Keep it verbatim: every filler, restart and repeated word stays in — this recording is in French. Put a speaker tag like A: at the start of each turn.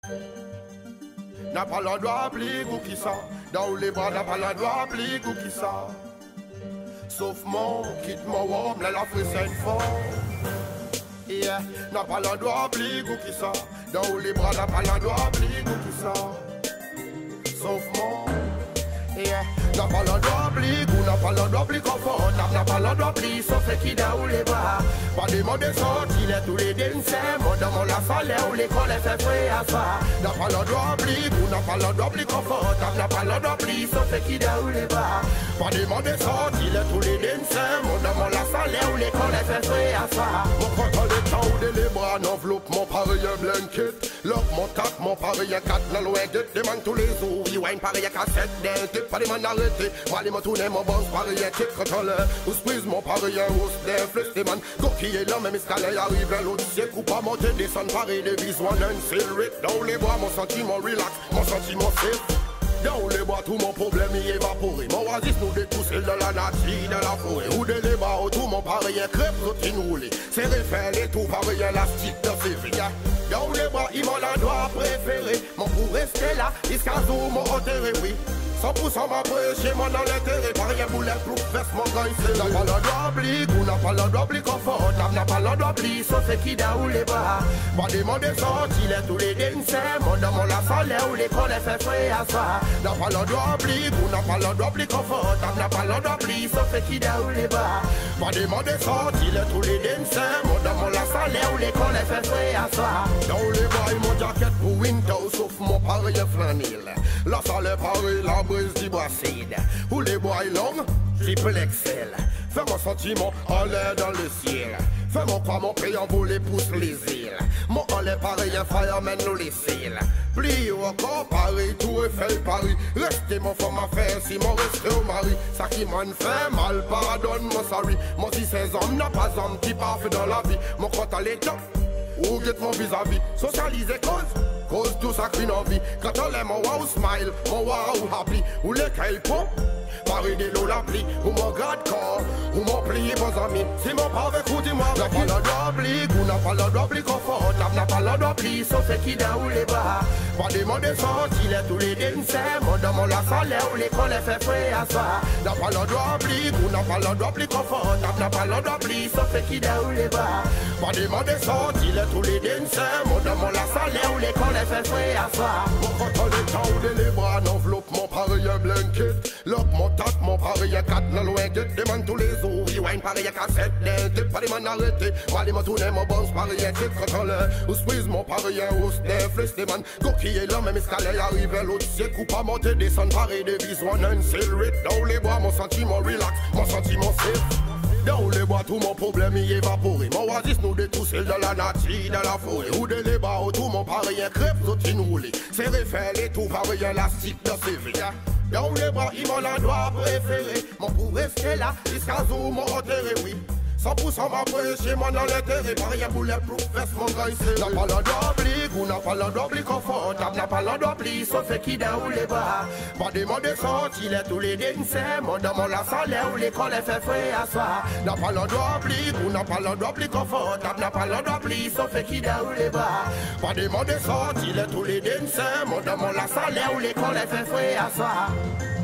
A: N'a pas le droit plier ou qui ça. Dans les bras n'a pas le droit plier ou qui ça. Sauf mon, quitte mon homme, là la frise c'est une forme. Yeah, n'a pas le droit plier ou qui ça. Dans les bras n'a pas le droit plier ou qui ça. Sauf mon, yeah, n'a pas le droit plier ou n'a pas le droit plier confort. N'a pas le droit plier sauf qui dans les bras. Pas demander sortir les tous les danseurs. Moi dans mon la salle où l'école est fait frais à ça. N'a pas le droit plier ou n'a pas le droit plier confort. N'a pas le droit plier sauf qui dans les bras. Pas demander sortir les tous les danseurs. Moi dans mon la salle où l'école est fait frais à ça. Mon contrôle de temps ou de les bras n'enveloppe mon pareil blanket. Lock mon tac, mon pareil quatre dans l'ouest. Demande tous les jours, il y a une pareille cassette d'un. Pas les man arrêtés, moi les tourner mon boss pareil kick contrôleur. Ou squeeze mon pareil hausse d'un flux des man. Coquille là même escalier arrive l'autre. C'est coup pas monter, descendre pareil de vis one and feel it. Dans les bois mon sentiment relax, mon sentiment safe. Dans les bois tout mon problème y évaporé. Mon oasis nous détousser de la nature, de la forêt. Ou de les bas tout mon pareil crêpe routine roulée. C'est refaire les tout pareil élastique de février. Dans les bois il m'en a droit préféré. Mon pour rester là, jusqu'à tout mon enterré oui. cent pour cent ma chez moi dans l'intérêt. Par rien boulet pour veste mon gars ici. N'a pas le droit plier, ou n'a pas le droit plier confortable. N'a pas le droit plier, sauf qui da ou les bras. Pas demander sortir les tous les danseurs. Moi dans mon la salle où l'école est fait frais à ça. N'a pas le droit plier, ou n'a pas le droit plier confortable. N'a pas le droit plier, sauf qui da ou les bras. Pas demander sortir les tous les danseurs. Moi dans mon la salle où l'école est fait frais à ça. Dans les bras mon jacket pour winter, sauf mon pareil flanelle. La salle est pareil, la brise du bracide. Où les bois longs, triple excel. Fais mon sentiment en l'air dans le ciel. Fais mon pas mon pays en voler pousse les îles. Mon en est pareil, un fireman nous les cils. Plie au encore pareil, tout est fait pareil. Restez mon femme à faire si mon resté au mari. Ça qui m'en fait mal, pardonne mon sorry. Mon si ces hommes n'a pas homme qui parfait dans la vie. Mon compte à l'état, ou get mon vis-à-vis. Socialiser cause. Cause tout ça qui n'en vit. Quand on l'aime, mon wow smile, mon wow happy. Ou le caille pop, paris de l'eau la pli. Ou mon garde corps, ou mon plié, vos amis. Si mon pauvre coup, dis-moi, n'a pas le droit plier, ou n'a pas le droit plier confortable, n'a pas le droit plier, sauf qui da ou les bas. Pas demander sortir les tous les danseurs. Moi dans mon la salle où l'école est fait frais à ça. N'a pas le droit plier, ou n'a pas le droit plier confortable, n'a pas le droit plier, sauf qui da ou les bas. Pas demander sortir les tous les danseurs. Moi dans mon la salle où l'école fait frais à ça. Mon contrôle de temps ou de les bras n'enveloppe mon pareil blanket. Lock mon tac, mon pareil quatre dans l'ouest. Demande tous les jours, il y a une pareille cassette d'un. Pas les man arrêtés, moi les man tourner mon boss pareil kick contrôleur. Ou squeeze mon pareil hausse d'un flux des man. Coquille là même escalier arrive l'autre. C'est coup pas monter, descendre pareil de vis one and feel it. Dans les bois mon sentiment relax, mon sentiment safe. Dans les bois tout mon problème y évaporé. Mon oasis nous détousser de la nature, de la forêt. Ou de les bas tout mon pareil crêpe routine roulée. C'est refaire les tout pareil élastique de février. Dans les bras il m'en a droit préféré. Mon pour rester là, jusqu'à jour mon enterré oui. cent pour cent ma chez moi dans l'intérêt. Par rien boulet pour veste mon gars ici. N'a pas le droit plier, ou n'a pas le droit plier confortable. N'a pas le droit plier, sauf qui da ou les bas. Pas demander sortir les tous les danseurs. Moi dans mon la salle où l'école est fait frais à ça. N'a pas le droit plier, ou n'a pas le droit plier confortable. N'a pas le droit plier, sauf qui da ou les bas. Pas demander sortir les tous les danseurs. Moi dans mon la salle où l'école est fait frais à ça.